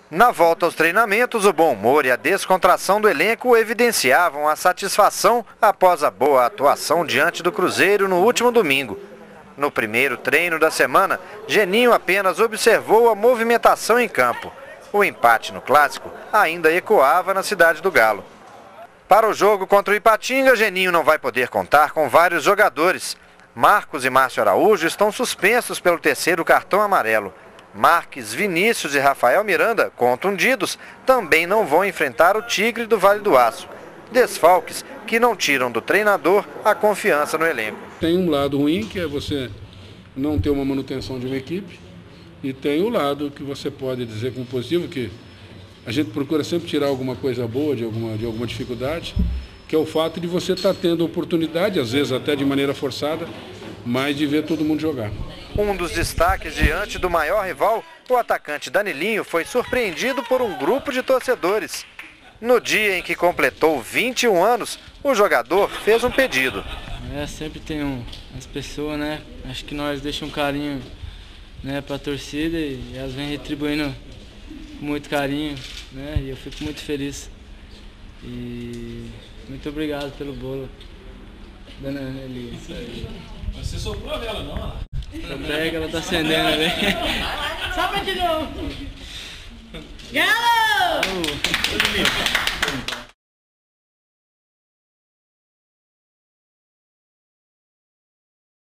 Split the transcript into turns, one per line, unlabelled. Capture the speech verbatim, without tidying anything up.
Na volta aos treinamentos, o bom humor e a descontração do elenco evidenciavam a satisfação após a boa atuação diante do Cruzeiro no último domingo. No primeiro treino da semana, Geninho apenas observou a movimentação em campo. O empate no clássico ainda ecoava na cidade do Galo. Para o jogo contra o Ipatinga, Geninho não vai poder contar com vários jogadores. Marcos e Márcio Araújo estão suspensos pelo terceiro cartão amarelo. Marques, Vinícius e Rafael Miranda, contundidos, também não vão enfrentar o Tigre do Vale do Aço. Desfalques que não tiram do treinador a confiança no elenco.
Tem um lado ruim, que é você não ter uma manutenção de uma equipe, e tem o lado que você pode dizer como positivo, que a gente procura sempre tirar alguma coisa boa de alguma, de alguma dificuldade, que é o fato de você estar tendo oportunidade, às vezes até de maneira forçada, mas de ver todo mundo jogar.
Um dos destaques diante do maior rival, o atacante Danilinho foi surpreendido por um grupo de torcedores. No dia em que completou vinte e um anos, o jogador fez um pedido.
É, sempre tem um, as pessoas, né? Acho que nós deixamos um carinho, né, para a torcida e elas vêm retribuindo com muito carinho, né? E eu fico muito feliz. E muito obrigado pelo bolo, dona Eli.
Você soprou a vela, não?
Ela pega, ela tá acendendo ali.
Sopra de novo. Galo!
Oh.